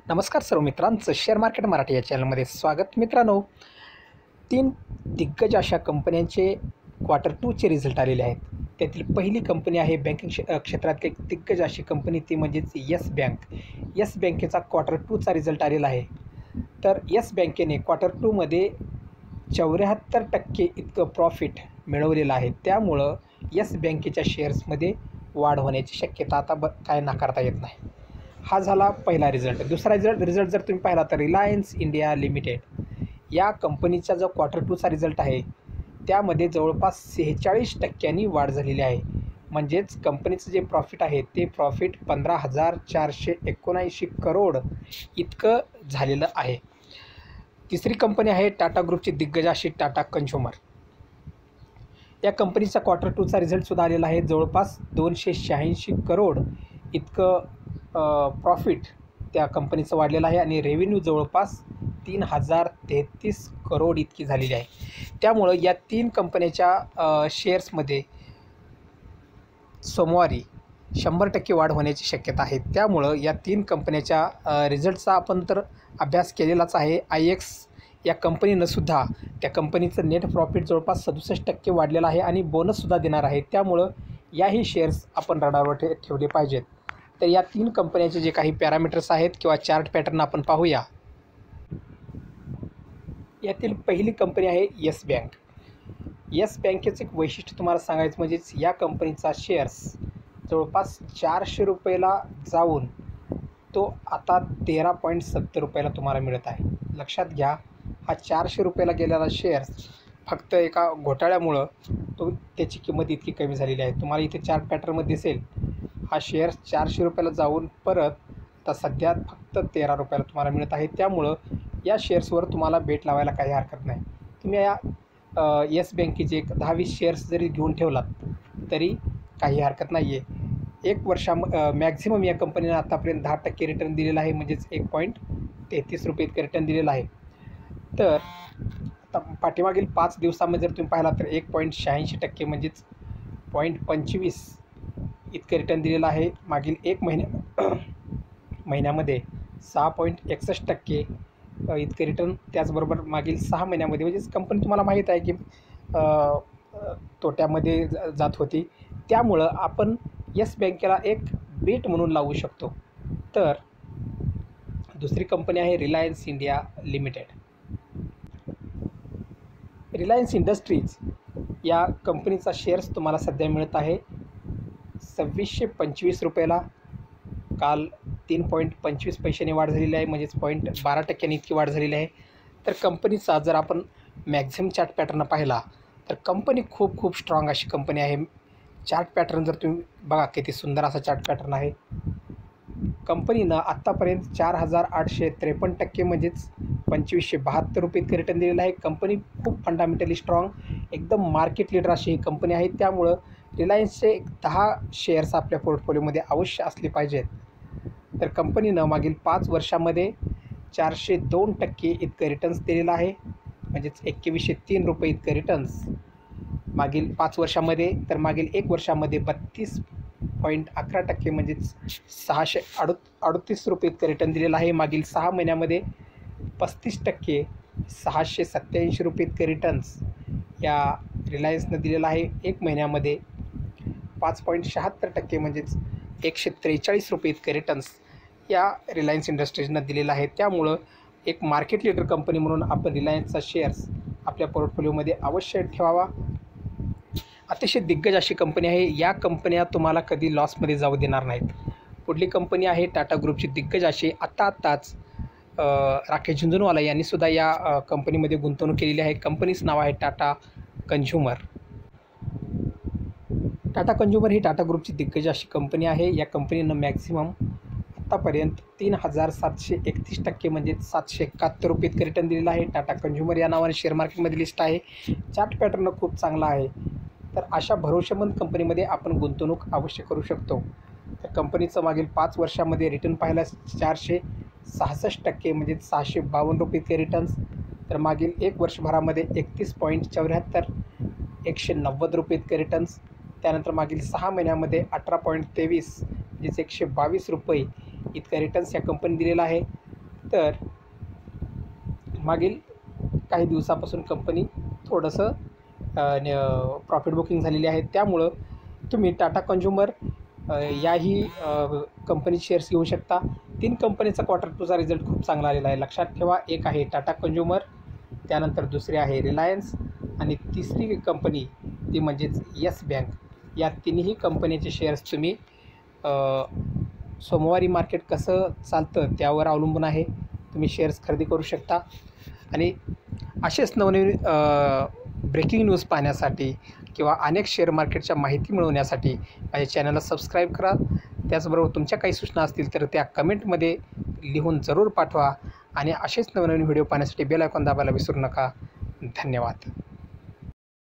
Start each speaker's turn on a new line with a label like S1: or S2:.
S1: नमस्कार सर्व मित्रांचं share market Marathi या चॅनलमध्ये स्वागत. मित्रांनो, 3 दिग्गज अशा कंपन्यांचे क्वार्टर 2चे रिझल्ट आलेले आहेत. त्यातील पहिली कंपनी आहे बँकिंग क्षेत्रातली एक दिग्गज अशी कंपनी, ती म्हणजेच येस बँक. येस बँकेचा क्वार्टर 2चा रिझल्ट आलेला आहे. तर येस बँकेने क्वार्टर 2मध्ये 74% इतकं प्रॉफिट मिळवलेलं आहे. त्यामुळं येस बँकेच्या शेअर्समध्ये वाढ होण्याची शक्यता आता काय नाकारता येत नाही. हा झाला पहिला रिझल्ट. दुसरा रिझल्ट जर तुम्ही पाहिला तर रिलायन्स इंडिया लिमिटेड या कंपनीचा जो क्वार्टर 2चा रिझल्ट आहे त्यामध्ये जवळपास 46% वाढ झालेली आहे. म्हणजेच कंपनीचं जे प्रॉफिट आहे ते प्रॉफिट 15,479 करोड इतकं झालेलं आहे. तिसरी कंपनी आहे टाटा ग्रुपची दिग्गज अशी टाटा कन्झ्युमर. या कंपनीचा क्वार्टर 2चा रिझल्टसुद्धा आलेला आहे. जवळपास 286 करोड इतकं प्रॉफिट त्या कंपनीचं वाढलेलं आहे आणि रेव्हेन्यू जवळपास 3,033 करोड इतकी झालेली आहे. त्यामुळं या 3 कंपन्याच्या शेअर्समध्ये सोमवारी 100% वाढ होण्याची शक्यता आहे. त्यामुळं या 3 कंपन्याच्या रिझल्टचा आपण तर अभ्यास केलेलाच आहे. IEX या कंपनीनं सुद्धा त्या कंपनीचं नेट प्रॉफिट जवळपास 67% वाढलेलं आहे आणि बोनससुद्धा देणार आहे. त्यामुळं याही शेअर्स आपण रडारवर ठेवले पाहिजेत. तर या 3 कंपन्याचे जे काही पॅरामीटर्स आहेत किंवा चार्ट पॅटर्न आपण पाहूया. यातील पहिली कंपनी आहे येस बँक. येस बँकेचं एक वैशिष्ट्य तुम्हाला सांगायचं म्हणजेच या कंपनीचा शेअर्स जवळपास 400 रुपयाला जाऊन तो आता 13.70 रुपयाला तुम्हाला मिळत आहे. लक्षात घ्या, हा 400 रुपयाला गेलेला शेअर्स फक्त एका घोटाळ्यामुळं त्याची किंमत इतकी कमी झालेली आहे. तुम्हाला इथे चार्ट पॅटर्नमध्ये दिसेल, हा शेअर 400 रुपयाला जाऊन परत आता सध्या फक्त 13 रुपयाला तुम्हाला मिळत आहे. त्यामुळं या शेअर्सवर तुम्हाला बेट लावायला काही हरकत नाही. तुम्ही या येस बँकेचे एक 10-20 शेअर्स जरी घेऊन ठेवलात तरी काही हरकत नाही आहे. 1 वर्षा मॅक्झिमम या कंपनीनं आतापर्यंत 10% रिटर्न दिलेला आहे. म्हणजेच 1.33 रुपये इतकं रिटर्न दिलेलं आहे. तर आता पाठीमागील 5 दिवसामध्ये जर तुम्ही पाहिला तर 1.86% म्हणजेच 0.25 इतकं रिटर्न दिलेलं आहे. मागील 1 महिन्यामध्ये 6.61% इतकं रिटर्न. त्याचबरोबर मागील 6 महिन्यामध्ये म्हणजेच कंपनी तुम्हाला माहीत आहे की तोट्यामध्ये जात होती. त्यामुळं आपण येस बँकेला एक बेट म्हणून लावू शकतो. तर दुसरी कंपनी आहे Reliance India Limited. Reliance Industries या कंपनीचा शेअर्स तुम्हाला सध्या मिळत आहे 2625 रुपयाला. काल 3.25 पैशाने वाढ झालेली आहे. म्हणजेच 0.12% इतकी वाढ झालेली आहे. तर कंपनीचा जर आपण मॅक्झिमम चार्ट पॅटर्न पाहिला तर कंपनी खूप स्ट्रॉंग अशी कंपनी आहे. चार्ट पॅटर्न जर तुम्ही बघा, किती सुंदर असा चार्ट पॅटर्न आहे. कंपनीनं आत्तापर्यंत 4,853% म्हणजेच 2,572 रुपये इतकं रिटर्न दिलेलं आहे. कंपनी खूप फंडामेंटली स्ट्रॉंग, एकदम मार्केट लीडर अशी ही कंपनी आहे. त्यामुळं रिलायन्सचे 10 शेअर्स आपल्या पोर्टफोलिओमध्ये अवश्य असले पाहिजेत. तर कंपनीनं मागील 5 वर्षामध्ये 402% इतकं रिटर्न्स दिलेलं आहे. म्हणजेच 2103 रुपये इतकं रिटर्न्स मागील 5 वर्षामध्ये. तर मागील 1 वर्षामध्ये 32.11% म्हणजेच 638 रुपये इतकं रिटर्न दिलेलं आहे. मागील 6 महिन्यामध्ये 35% 687 रुपये इतकं रिटर्न्स या रिलायन्सनं दिलेलं आहे. 1 महिन्यामध्ये 5.76% म्हणजेच 143 रुपये इतकं रिटर्न्स या रिलायन्स इंडस्ट्रीजनं दिलेलं आहे. त्यामुळं एक मार्केट लीडर कंपनी म्हणून आपण रिलायन्सचा शेअर्स आपल्या पोर्टफोलिओमध्ये अवश्य ठेवावा. अतिशय दिग्गज अशी कंपनी आहे. या कंपन्या तुम्हाला कधी लॉसमध्ये जाऊ देणार नाहीत. पुढली कंपनी आहे टाटा ग्रुपची दिग्गज अशी. आत्ताच राकेश झुंझुनवाला यांनीसुद्धा या कंपनीमध्ये गुंतवणूक केलेली आहे. कंपनीचं नाव आहे टाटा कन्झ्युमर. टाटा कन्झ्युमर ही टाटा ग्रुपची दिग्गज अशी कंपनी आहे. या कंपनीनं मॅक्झिमम आत्तापर्यंत 3,731% म्हणजे 771 रुपये इतकं रिटर्न दिलेलं आहे. टाटा कन्झ्युमर या नावाने शेअर मार्केटमध्ये लिस्ट आहे. चार्ट पॅटर्न खूप चांगला आहे. तर अशा भरोसेमंद कंपनीमध्ये आपण गुंतवणूक अवश्य करू शकतो. तर कंपनीचं मागील 5 वर्षामध्ये रिटर्न पाहिला 466% म्हणजे 652 रुपये इतके रिटर्न्स. तर मागील 1 वर्षभरामध्ये 31.74 190 रुपये इतके रिटर्न्स. त्यानंतर मागील 6 महिन्यामध्ये 18.23 म्हणजेच 122 रुपये इतका रिटर्न्स या कंपनी दिलेला आहे. तर मागील काही दिवसापासून कंपनी थोडंसं प्रॉफिट बुकिंग झालेली आहे. त्यामुळं तुम्ही टाटा कंझ्युमर याही कंपनी शेअर्स घेऊ शकता. 3 कंपनीचा क्वार्टर 2चा रिझल्ट खूप चांगला आलेला आहे. लक्षात ठेवा, एक आहे टाटा कंझ्युमर, त्यानंतर दुसरी आहे रिलायन्स आणि तिसरी कंपनी ती म्हणजेच येस बँक. या तिन्ही कंपनीचे शेअर्स तुम्ही सोमवारी मार्केट कसं चालतं त्यावर अवलंबून आहे. तुम्ही शेअर्स खरेदी करू शकता आणि असेच नवनवीन ब्रेकिंग न्यूज पाहण्यासाठी किंवा अनेक शेअर मार्केटच्या माहिती मिळवण्यासाठी माझ्या चॅनलला सबस्क्राईब करा. त्याचबरोबर तुमच्या काही सूचना असतील तर त्या कमेंटमध्ये लिहून जरूर पाठवा आणि असेच नवनवीन व्हिडिओ पाहण्यासाठी बेल आयकॉन दाबायला विसरू नका. धन्यवाद.